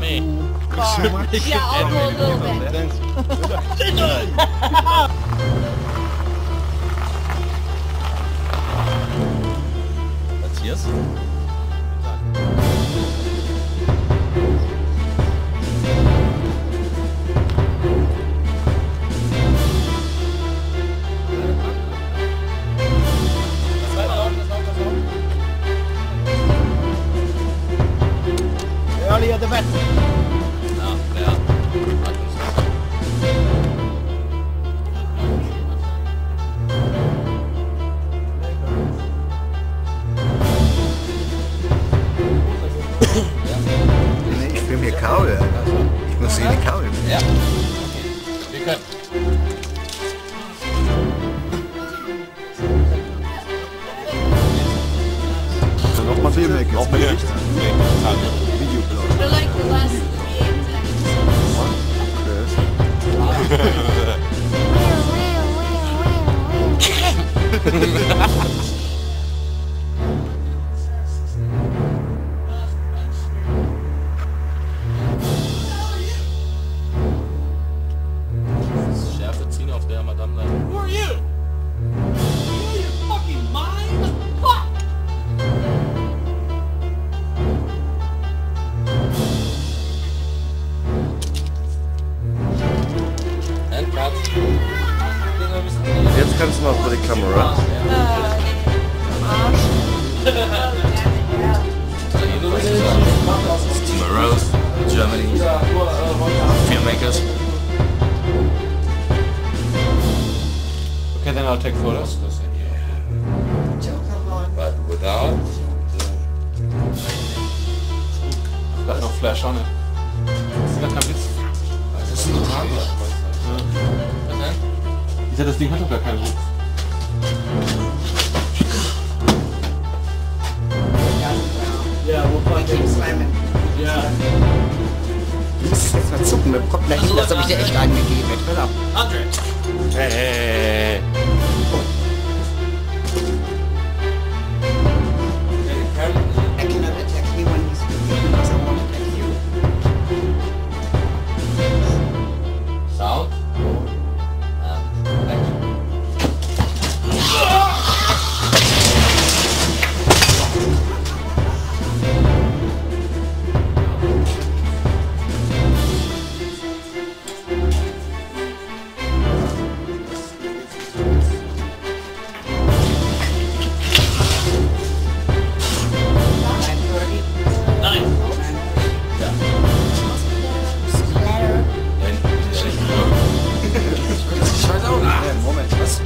me. Yeah, I'll go a little bit. Matthias? Earlier the better. Ja, ja. Nee, ich will mir Kabel. Ich muss hier die Kabel. Ja. Okay. Wir können. Nochmal Filmmaker. Auch mit Licht. We're like the last Schärfe ziehen auf der Madame da. Who are you? You fucking mind? Fuck! And cut. Jetzt kannst du mal vor die Kamera. Steamer Rose, Germany, filmmakers. Okay, then I'll take photos. But without got no flash on it. Das ist gar kein Witz. Das ist ein Roman. Was denn? Ich sag, das Ding hat doch gar keinen Witz. Yeah, we'll fucking slamming. Yeah. Du musst jetzt mal zucken mit dem Kopf nach hinten, das hab ich dir echt angegeben. Jetzt hör auf. 100. Hey. I cannot attack you when he's with you because I won't attack you. Sound. Action. Moment, was?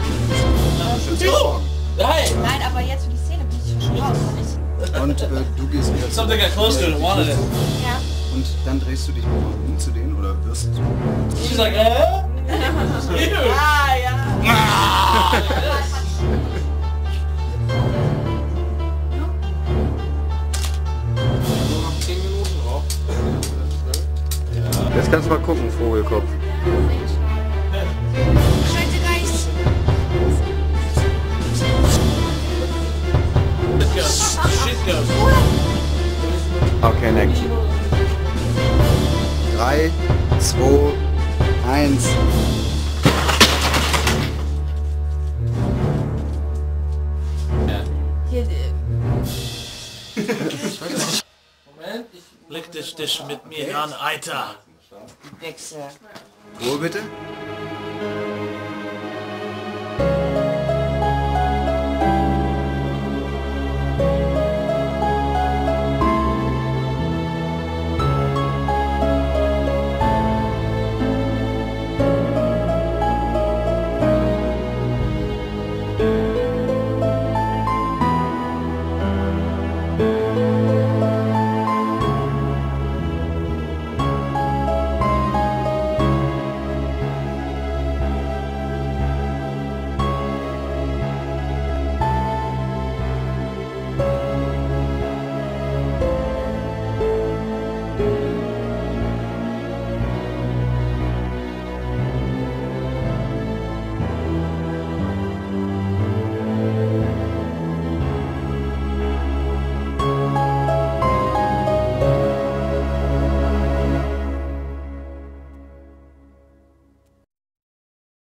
Nein, aber jetzt für die Szene bin ich schon raus. Und du gehst wieder Something got close to it and wanted it. Ja. und dann drehst du dich mal um zu denen oder wirst du? She's like, Ew. Ah, ja. Jetzt kannst du mal gucken, Vogelkopf. Scheiße, Geist. Shit goes. Shit goes. Okay, in Action. 3, 2, 1. Hier, Moment, leg dich mit mir an, Alter. Wechsel. Ruhe bitte.